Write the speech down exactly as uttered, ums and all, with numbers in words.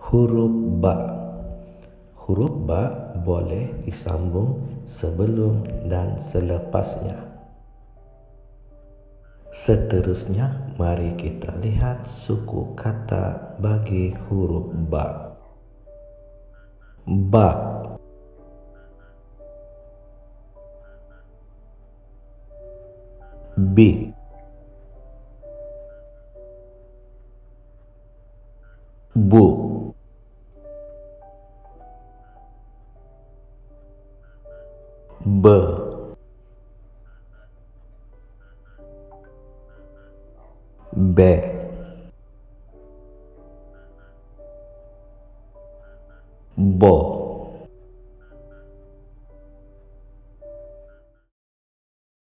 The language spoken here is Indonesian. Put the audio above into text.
Huruf ba. Huruf ba boleh disambung sebelum dan selepasnya. Seterusnya, mari kita lihat suku kata bagi huruf ba. Bab, big, book, be, be, bo,